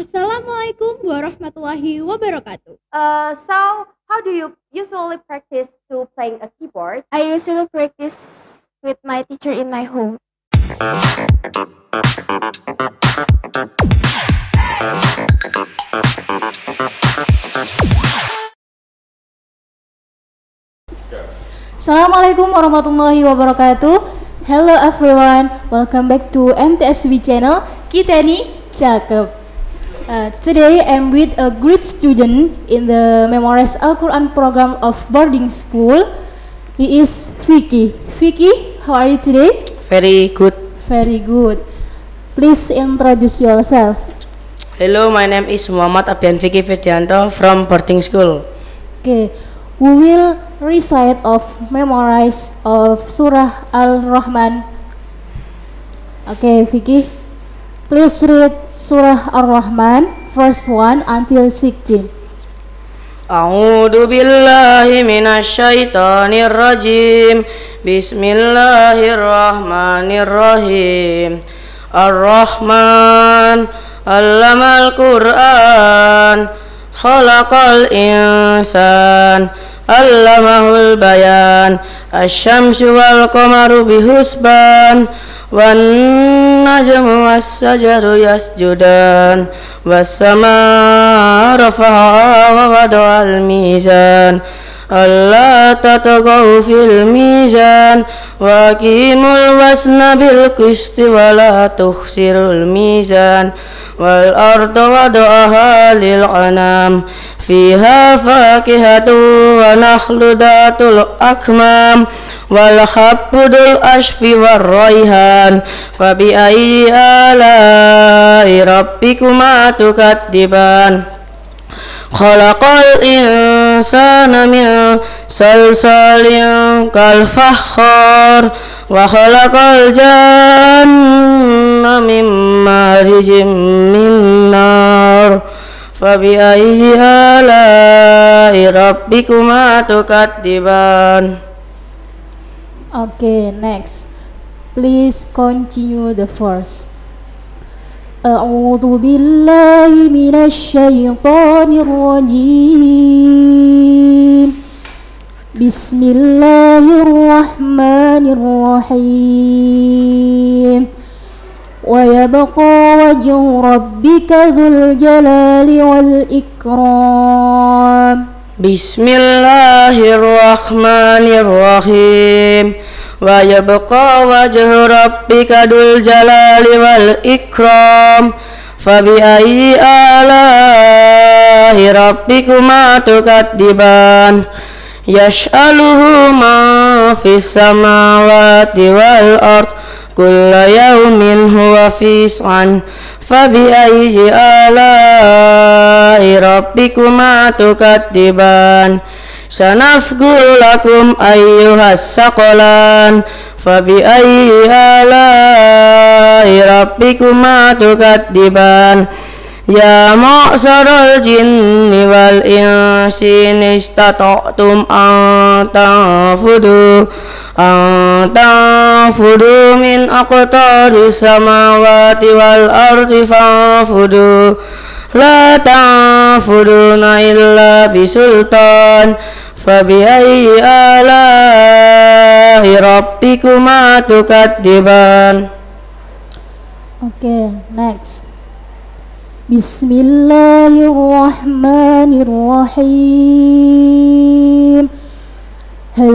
Assalamualaikum warahmatullahi wabarakatuh. So how do you usually practice to playing a keyboard? I usually practice with my teacher in my home. Assalamualaikum warahmatullahi wabarakatuh. Hello everyone, welcome back to MTSB channel. Kita nih cakep. Today I'm with a great student in the Memorize Al-Quran program of boarding school. He is Vicky. Vicky, how are you today? Very good. Very good. Please introduce yourself. Hello, my name is Muhammad Abian Vicky Fidianto from boarding school. Okay, we will recite of memorize of Surah Al-Rahman. Okay, Vicky, please read Surah Ar-Rahman, verse 1 until 16. A'udzu billahi minasyaitonir rajim. Bismillahirrahmanirrahim. Ar-Rahman 'allamal Qur'an. Khalaqal insan. 'Allamahul bayan. Asy-syamsu wal qamaru bihusban. Wan najmu was-sajaru yasjudan. Was-samaa rafa'a wa wada'al mizan. Alla tatghaw fil mizan. Wa aqimul wasna bil qisti wa la tukhsirul mizan. Wal arda wada'aha lil anam. Fiha fakihatu wa nakhlu datul akmam. Wal habbudul ashfi war raihan. Fabi ayyi ala'i rabbikuma tukadziban. Khalaqal insana min salsalin kal fakhar. Wa khalaqal janna min marijin min nar. Fabi ayyi ala'i rabbikuma tukadziban. Okay, next. Please continue the verse. A'udzu billahi minasy syaithanir rajim. Bismillahirrahmanirrahim. Wa yabqa wajhu rabbika dzul jalali wal ikram. Bismillahirrahmanirrahim. Wa yabqa wajhu rabbika dzul jalali wal ikram. Fabi ayyi ala'i rabbikuma tukadziban. Yas'aluhu ma fis samawati wal ard. Kulla yawmin huwa fi sha'an. Fabi ayyi ala'i rabbikuma tukadziban. Sanafguru lakum ayyuhas saqalan. Fabi ayyi ala'i rabbikuma tukadziban. Ya ma'syaral jinni wal insi in istata'tum an tanfudu min aqtaris samawati wal ardi fanfudu. La tanfuduna illa bisultan. Fabi ayyi ala'i rabbikuma tukadziban. Okay, next. Bismillahirrahmanirrahim. Hal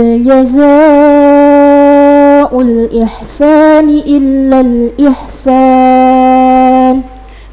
jazaa'ul ihsani illal ihsan.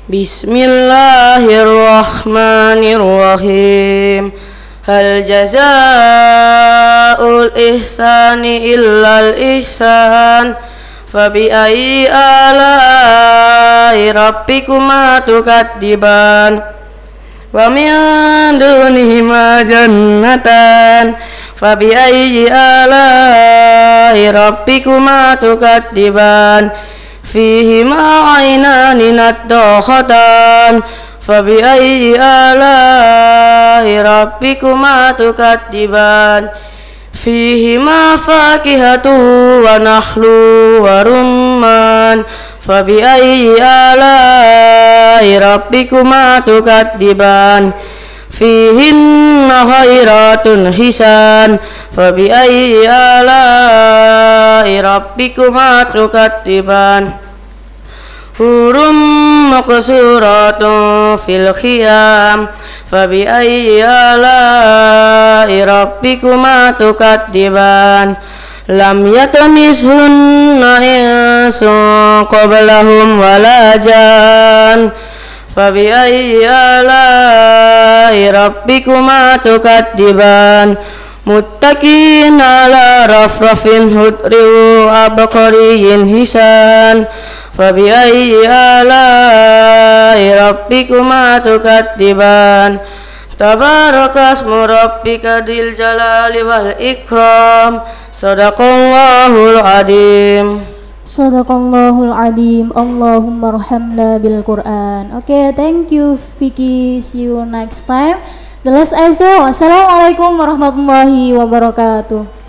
Bismillahirrahmanirrahim. Hal jazaa'ul ihsani illal ihsan. Fabi ayyi ala'i rabbikuma tukadziban. Wa min dunihima jannatan. Fabi ayyi ala'i rabbikuma tukadziban. Fihima 'ainani naddakhatan. Fabi ayyi ala'i rabbikuma tukadziban. Fihima fakihatu wa nakhlu wa rumman. فبأي آلاء ربكما تكذبان فيهن خيرات حسان فبأي آلاء ربكما تكذبان حور مقصورات في الخيام فبأي آلاء ربكما تكذبان لم يطمثهن إنس قبلهم ولا جان فبأي آلاء ربكما تكذبان متكئين على رفرف خضر وعبقري حسان فبأي آلاء ربكما تكذبان تبارك اسم ربك ذي الجلال والإكرام صدق الله العظيم. Sadaqallahul Adzim. Allahumma arhamna bil Quran. Okay, thank you Vicky. See you next time. The last I say, wassalamualaikum warahmatullahi wabarakatuh.